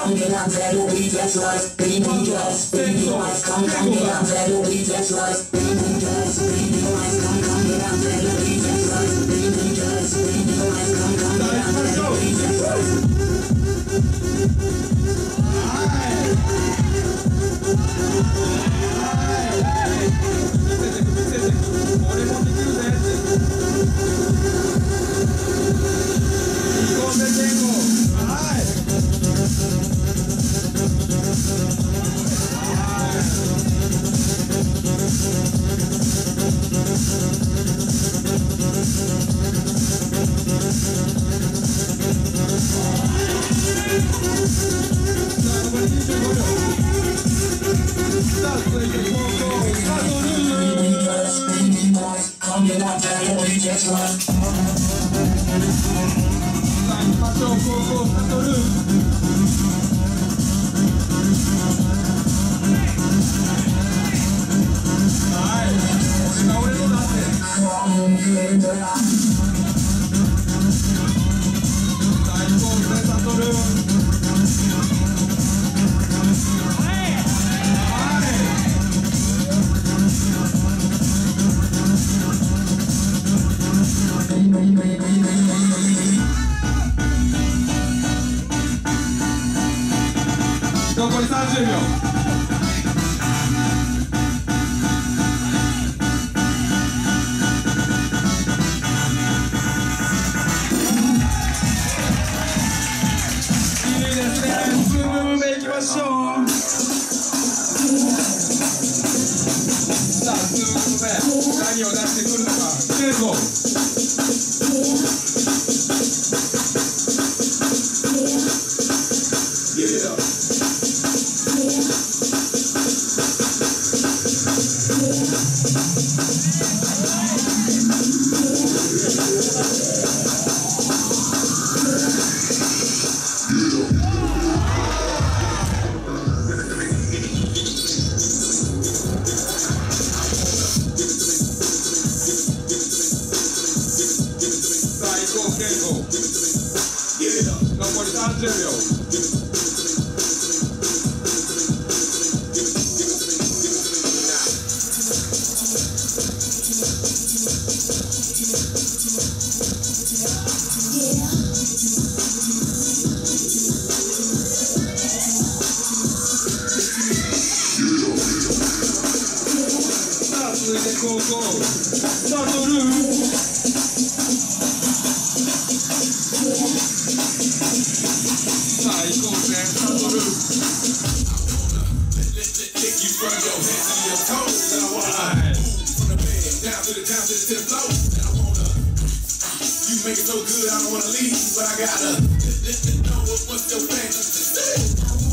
come get on that we just like baby just baby boys come get on that we just like baby just baby boys come get on that we just like baby just baby boys come get on that we just like. 残り30秒。何を出してくるのか、ケイコ。残り30秒。さあ続いて高校バトル。さあ行こうぜバトル。 Make it so good, I don't wanna leave, but I gotta know what's your fantasy.